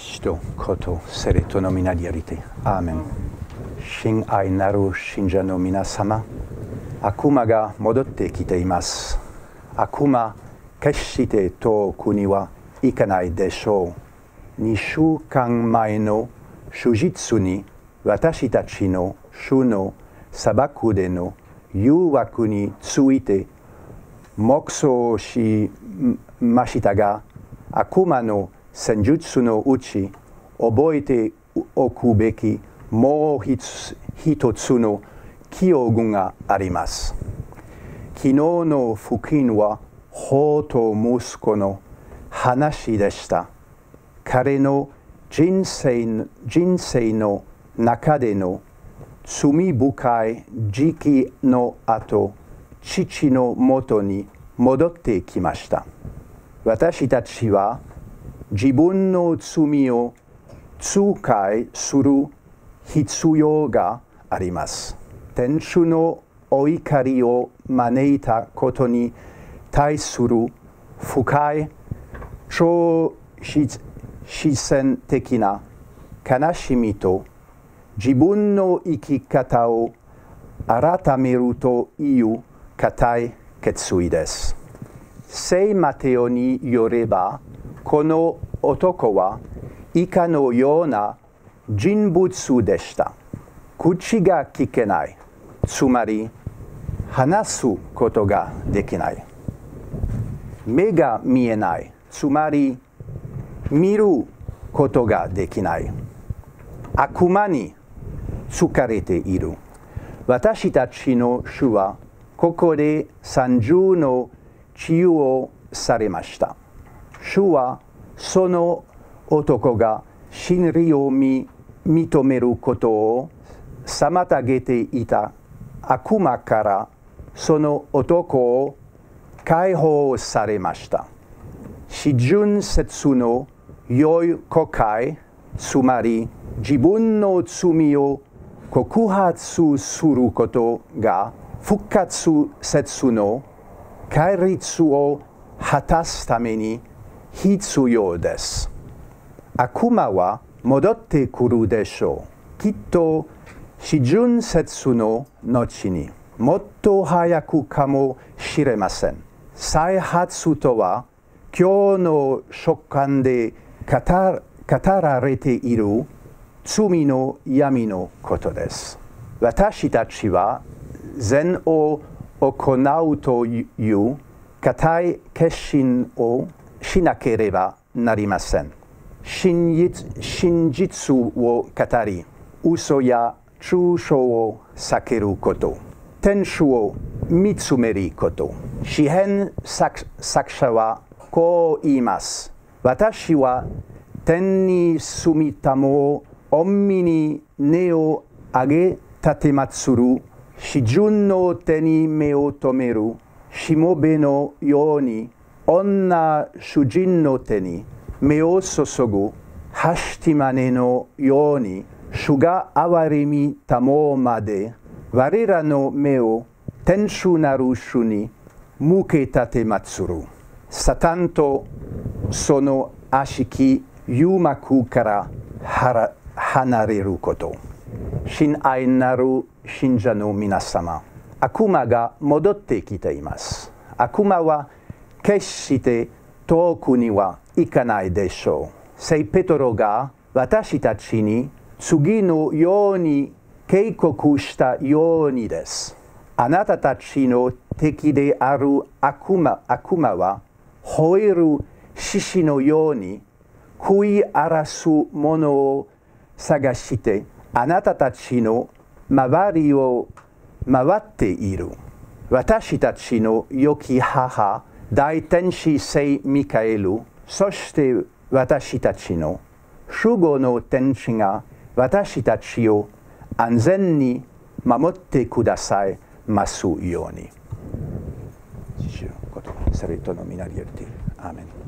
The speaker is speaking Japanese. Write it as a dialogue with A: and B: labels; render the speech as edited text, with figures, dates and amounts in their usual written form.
A: 父と子と聖霊との皆によりて。アーメン。親愛なる信者の皆様、悪魔が戻ってきています。悪魔、決して遠くには行かないでしょう。2週間前の主日に私たちの主の裁くでの誘惑について黙想しましたが、悪魔の戦術のうち覚えておくべきもう一つの記憶があります。昨日の福音は法と息子の話でした。彼の人生の中での罪深い時期の後、父のもとに戻ってきました。私たちは自分の罪を痛快する必要があります。天主のお怒りを招いたことに対する深い超自然的な悲しみと自分の生き方を改めるという固い決意です。聖マテオによれば、この男は以下のような人物でした。口が聞けない、つまり話すことができない。目が見えない、つまり見ることができない。悪魔に疲れている。私たちの主はここで30の治癒をされました。主はその男が真理を認めることを妨げていた悪魔からその男を解放されました。至純節の良い告解、つまり自分の罪を告発することが復活節の戒律を果たすために必要です。悪魔は戻ってくるでしょう。きっと至純節の後にもっと早くかもしれません。再発とは今日の書簡で語られている罪の闇のことです。私たちは善を行うという固い決心をしなければなりません。真実を語り、嘘や中傷を避けること、天主を見つめること。詩編作者はこう言います。私は天に住みたも御身に根を上げ立てまつる至純の手に目を留めるしもべのように女主人の手に目を注ぐはしてまねのように主が憐れみたもまで我らの目を天主なる主に向け立てまつる。サタンとその悪しき誘惑から離れること。親愛なる信者の皆様、悪魔が戻ってきています。悪魔は決して遠くには行かないでしょう。聖ペトロが私たちに次のように警告したようにです。あなたたちの敵である悪魔は吠える獅子のように食い荒らすものを探してあなたたちの周りを回っている。私たちの良き母、大天使聖ミカエル、そして私たちの守護の天使が私たちを安全に守ってくださいますように。父のこと、聖霊との皆によって。アーメン。